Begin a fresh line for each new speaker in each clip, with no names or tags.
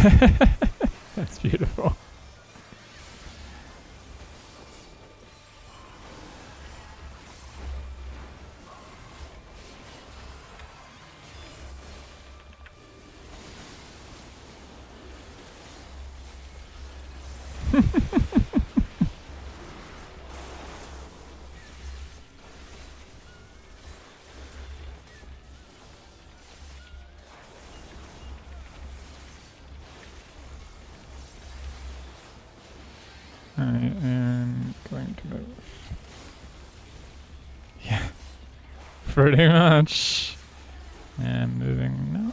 That's beautiful. I am going to move. Yeah, pretty much. And moving now.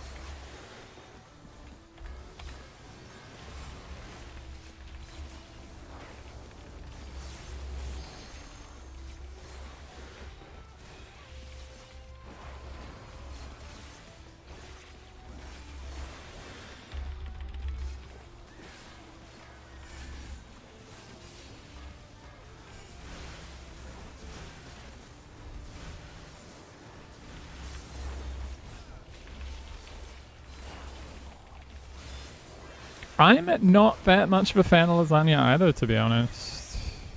I'm not that much of a fan of lasagna either, to be honest.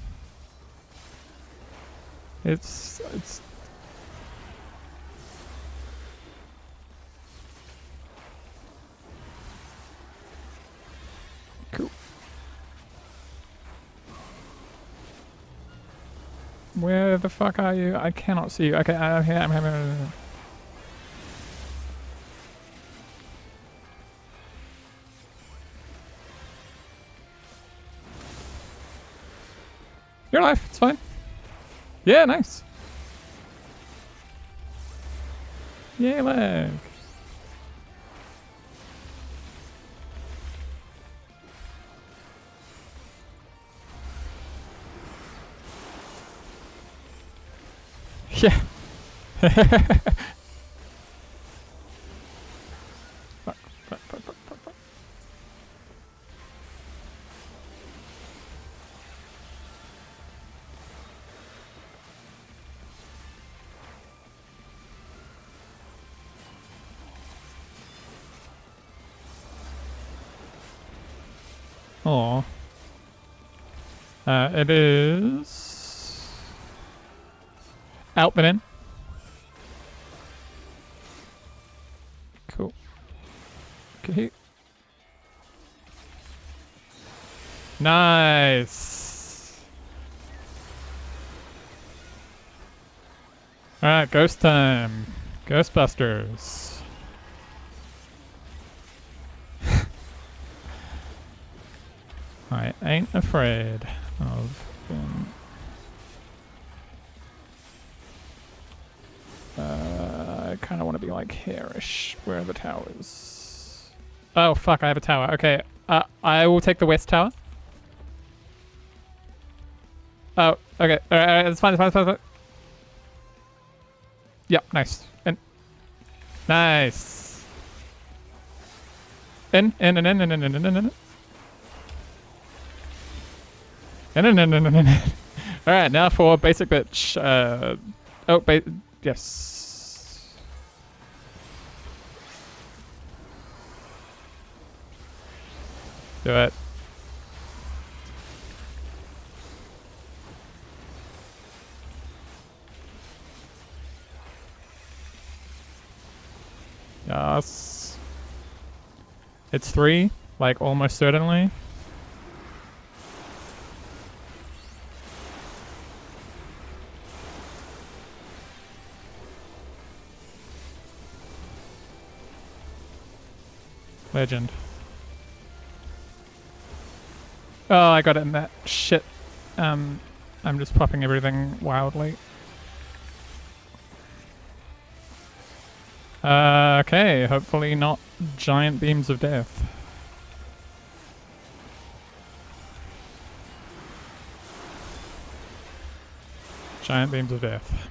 It's cool. Where the fuck are you? I cannot see you. Okay, I'm here. I'm here. You're alive. It's fine. Yeah, nice. Yay, leg. Yeah. Fuck. Aw. It is out but in. Cool. Okay. Nice. Alright, ghost time. Ghostbusters. I ain't afraid of them. I kind of want to be like here-ish. Where are the towers? Oh fuck, I have a tower. Okay, I will take the west tower. Oh, okay. Alright, it's fine, it's fine, it's fine, it's fine. Yep, nice. In. Nice. In. Alright, now for basic bitch. Yes. Do it. Yes. It's 3, like almost certainly. Legend. Oh, I got it in that shit. I'm just popping everything wildly. Okay, hopefully not giant beams of death. Giant beams of death.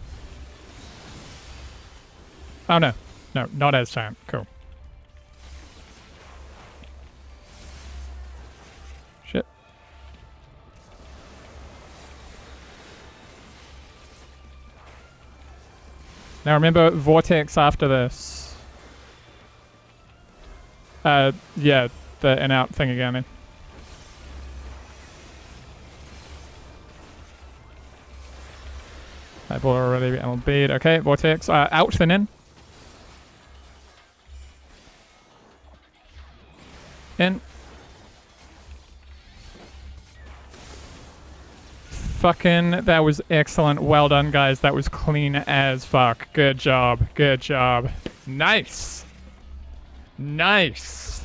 Oh no. No, not as giant. Cool. Shit. Now remember, Vortex after this. Yeah. the in-out thing again. Then. I've already LB'd. Okay, Vortex. Out, then in. In. Fucking, that was excellent. Well done, guys. That was clean as fuck. Good job. Good job. Nice. Nice.